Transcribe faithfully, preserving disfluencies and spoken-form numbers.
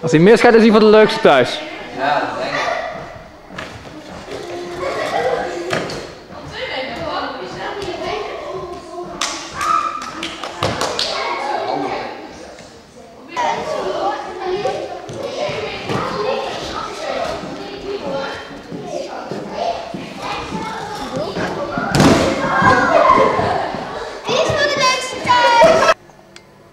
Als hij misgaat is hij voor de leukste thuis. Ja, dat denk ik.